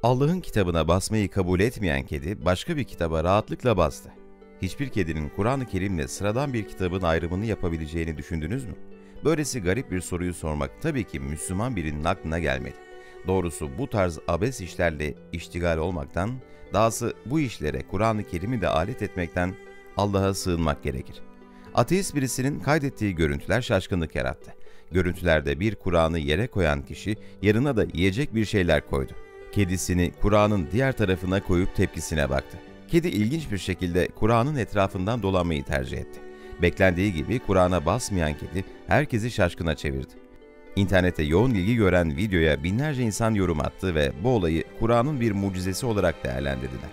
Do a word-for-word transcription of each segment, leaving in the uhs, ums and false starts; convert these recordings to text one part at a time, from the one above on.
Allah'ın kitabına basmayı kabul etmeyen kedi başka bir kitaba rahatlıkla bastı. Hiçbir kedinin Kur'an-ı Kerim'le sıradan bir kitabın ayrımını yapabileceğini düşündünüz mü? Böylesi garip bir soruyu sormak tabii ki Müslüman birinin aklına gelmedi. Doğrusu bu tarz abes işlerle iştigal olmaktan, dahası bu işlere Kur'an-ı Kerim'i de alet etmekten Allah'a sığınmak gerekir. Ateist birisinin kaydettiği görüntüler şaşkınlık yarattı. Görüntülerde bir Kur'an'ı yere koyan kişi yanına da yiyecek bir şeyler koydu. Kedisini Kur'an'ın diğer tarafına koyup tepkisine baktı. Kedi ilginç bir şekilde Kur'an'ın etrafından dolanmayı tercih etti. Beklendiği gibi Kur'an'a basmayan kedi herkesi şaşkına çevirdi. İnternette yoğun ilgi gören videoya binlerce insan yorum attı ve bu olayı Kur'an'ın bir mucizesi olarak değerlendirdiler.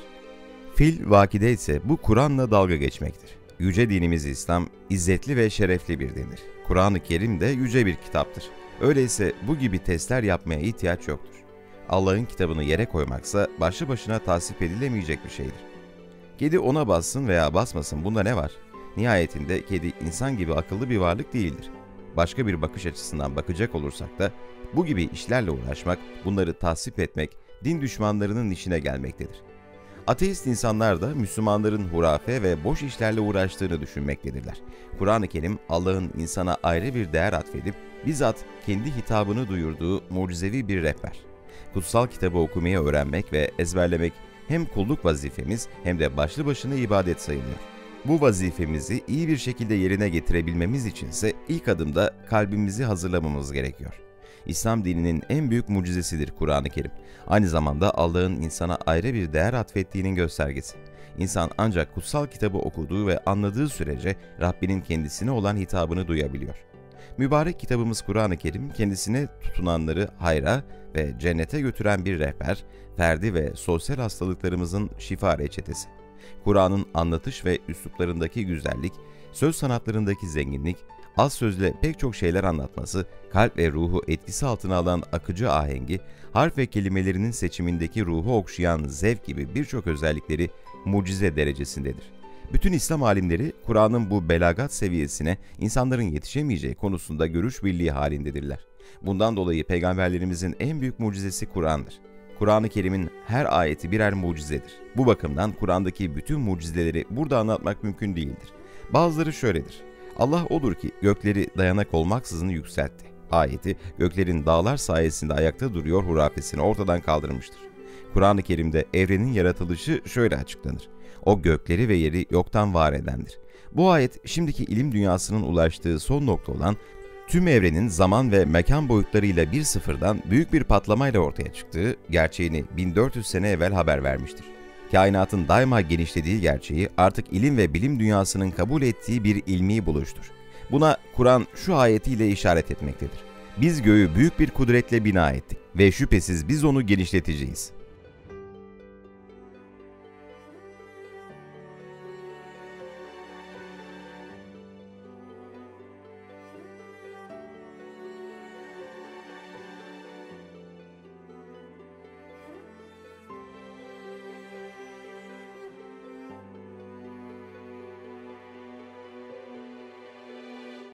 Fil vakide ise bu Kur'an'la dalga geçmektir. Yüce dinimiz İslam, izzetli ve şerefli bir dindir. Kur'an-ı Kerim de yüce bir kitaptır. Öyleyse bu gibi testler yapmaya ihtiyaç yoktur. Allah'ın kitabını yere koymaksa başlı başına tasvip edilemeyecek bir şeydir. Kedi ona bassın veya basmasın, bunda ne var? Nihayetinde kedi insan gibi akıllı bir varlık değildir. Başka bir bakış açısından bakacak olursak da bu gibi işlerle uğraşmak, bunları tasvip etmek, din düşmanlarının işine gelmektedir. Ateist insanlar da Müslümanların hurafe ve boş işlerle uğraştığını düşünmektedirler. Kur'an-ı Kerim, Allah'ın insana ayrı bir değer atfedip bizzat kendi hitabını duyurduğu mucizevi bir rehber. Kutsal kitabı okumayı öğrenmek ve ezberlemek hem kulluk vazifemiz hem de başlı başına ibadet sayılıyor. Bu vazifemizi iyi bir şekilde yerine getirebilmemiz içinse ilk adımda kalbimizi hazırlamamız gerekiyor. İslam dininin en büyük mucizesidir Kur'an-ı Kerim. Aynı zamanda Allah'ın insana ayrı bir değer atfettiğinin göstergesi. İnsan ancak kutsal kitabı okuduğu ve anladığı sürece Rabbinin kendisine olan hitabını duyabiliyor. Mübarek kitabımız Kur'an-ı Kerim, kendisine tutunanları hayra ve cennete götüren bir rehber, ferdi ve sosyal hastalıklarımızın şifa reçetesi. Kur'an'ın anlatış ve üsluplarındaki güzellik, söz sanatlarındaki zenginlik, az sözle pek çok şeyler anlatması, kalp ve ruhu etkisi altına alan akıcı ahengi, harf ve kelimelerinin seçimindeki ruhu okşayan zevk gibi birçok özellikleri mucize derecesindedir. Bütün İslam alimleri Kur'an'ın bu belagat seviyesine insanların yetişemeyeceği konusunda görüş birliği halindedirler. Bundan dolayı peygamberlerimizin en büyük mucizesi Kur'an'dır. Kur'an-ı Kerim'in her ayeti birer mucizedir. Bu bakımdan Kur'an'daki bütün mucizeleri burada anlatmak mümkün değildir. Bazıları şöyledir: Allah odur ki gökleri dayanak olmaksızın yükseltti. Ayeti, göklerin dağlar sayesinde ayakta duruyor hurafesini ortadan kaldırmıştır. Kur'an-ı Kerim'de evrenin yaratılışı şöyle açıklanır: O gökleri ve yeri yoktan var edendir. Bu ayet, şimdiki ilim dünyasının ulaştığı son nokta olan tüm evrenin zaman ve mekan boyutlarıyla bir sıfırdan büyük bir patlamayla ortaya çıktığı gerçeğini bin dört yüz sene evvel haber vermiştir. Kainatın daima genişlediği gerçeği artık ilim ve bilim dünyasının kabul ettiği bir ilmi buluştur. Buna Kur'an şu ayetiyle işaret etmektedir: Biz göğü büyük bir kudretle bina ettik ve şüphesiz biz onu genişleteceğiz.